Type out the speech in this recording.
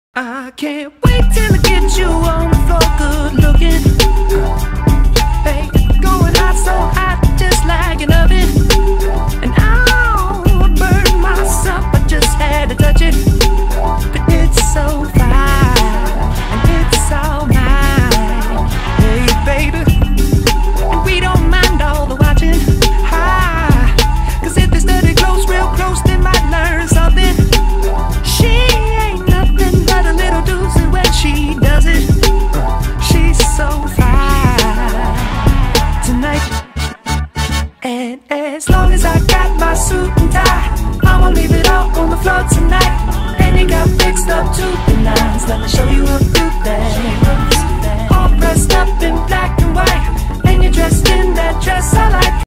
I can't wait till I get you on the floor, good looking. Hey, going hot, so hot, just like an oven. And I'll burn myself, I just had to touch it. But it's so fine, and it's all mine. Hey, baby, and we don't mind all the watching. Cause if they study close, real close, they might learn something. She ain't nothing but a little doozy when she does it. She's so fine tonight. And as long as I got my suit and tie, I'ma leave it all on the floor tonight. And you got fixed up to the nines. Let me show you a few things. All dressed up in black and white, and you're dressed in that dress I like.